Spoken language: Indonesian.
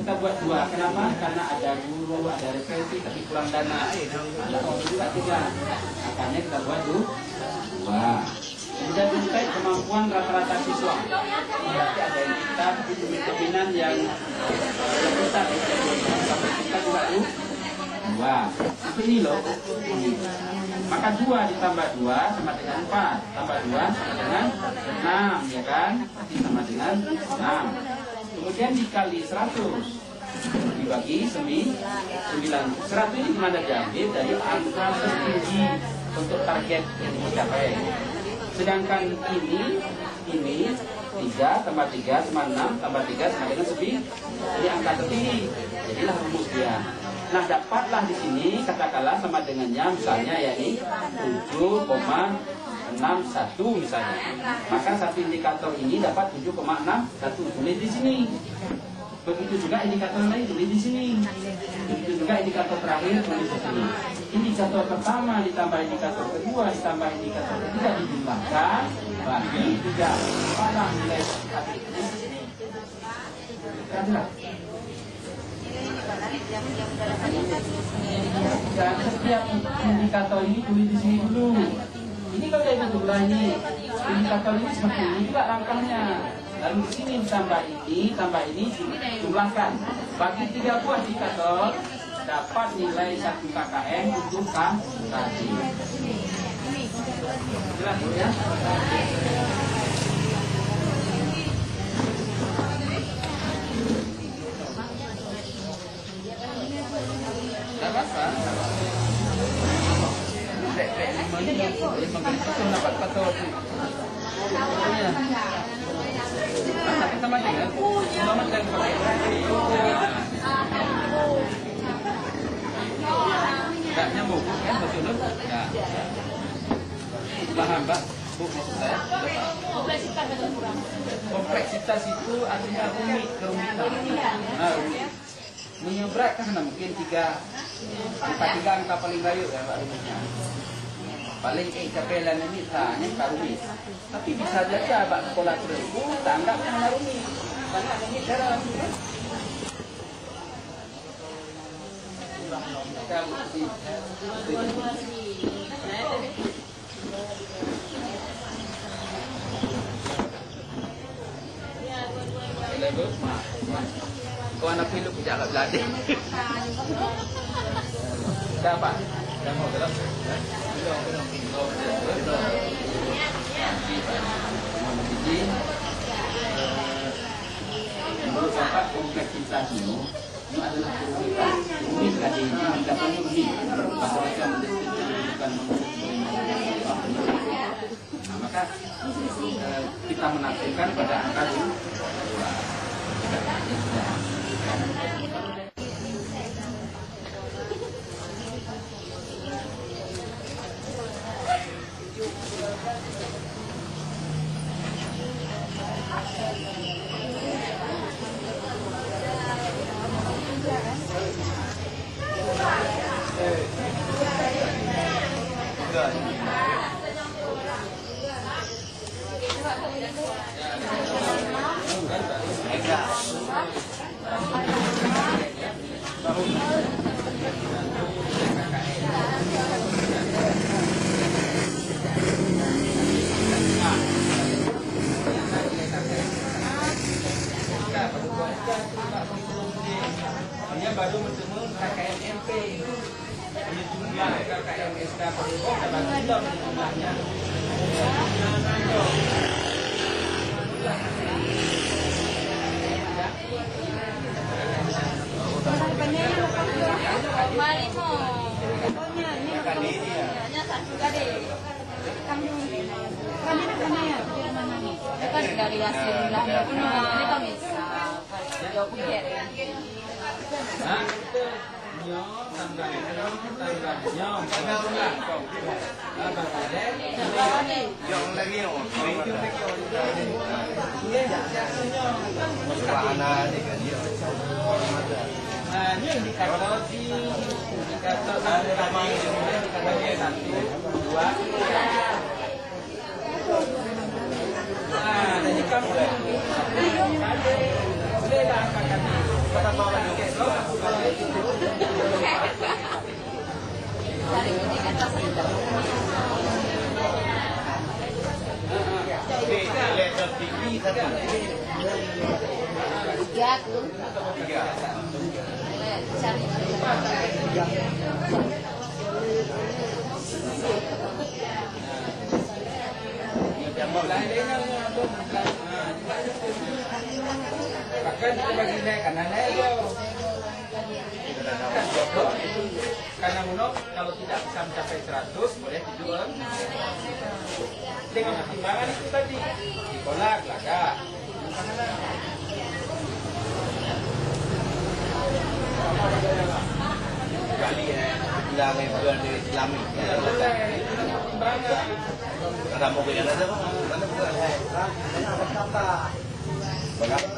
kita buat 2. Kenapa? Karena ada guru, ada referensi, tapi kurang dana. Ada orang juga 3. Makanya kita buat 2. Kemudian terkait kemampuan rata-rata siswa. Berarti ada yang kita kepemimpinan yang besar. Sampai kita juga 2. Ini loh. Maka 2 ditambah 2 sama dengan 4. Tambah 2 sama dengan 6, ya kan? Sama dengan 6. Kemudian dikali 100. Dibagi 9. 100 ini mana diambil dari angka tertinggi untuk target yang dicapai. Sedangkan ini 3 tambah 3 sama 6 tambah 3 sama dengan 9. Jadi angka tertinggi. Jadilah rumus dia. Nah, dapatlah di sini katakanlah sama dengannya misalnya yakni 7,61 misalnya. Maka satu indikator ini dapat 7,61 tulis di sini. Begitu juga indikator lain tulis di sini. Begitu juga indikator terakhir tulis di sini. Indikator pertama ditambah indikator kedua ditambah indikator ketiga dijumlahkan bagi 3. Mana nilai dan setiap indikator ini tulis di sini dulu. Ini kalau kita berulang ini indikator ini seperti ini juga langkahnya. Lalu di sini tambah ini jumlahkan. Bagi 3 buah indikator dapat nilai 1 KKM untuk tadi. Jelas ya? Tak apa. Dapat patut. Tapi sama dengan selamat dan pakai. Tak nyambung kan betul kan? Ya. Paham Pak? Bu maksud saya. Kompleksitas itu artinya rumit, kerumitan. Nah, rumit. Menyebrak karena mungkin 3 angka paling baik ya Pak rumusnya. Paling capelan ini tanya Pak rumit. Tapi bisa saja Pak sekolah terus tanggap karena rumit. Karena rumit dalam kau anak pilu pijak kat beladi. Dah Pak? Dah mau belum? Menurut Bapak kompleksitas ini adalah rumit tadi tidak perlu rumit. Bahasa bukan maka kita menafsirkan pada angka 2. Hanya baru bertemu KKM MP. Ini jumlah KKM SK Perhubungan dan sudah jumlahnya. Mari mo. Pokoknya ini hanya satu kali. Kamu kanina kan dari hasil jumlahnya. Ini kami jawab ya. Nah, ini indikator indikator pertama indikator 1, 2. Nah, jadi kamu bolehlah angkat kami. Dari kuning atas Letter tinggi satu. tiga tuh. Tiga. Cari. Bahkan kita bagi naik kanan aja. Karena Muno kalau tidak bisa mencapai 100 boleh dijual dengan pertimbangan itu tadi ditolak laga. Kali ya, bilang bukan dari Islami. Ada mau kaya ada apa? Ada bukan.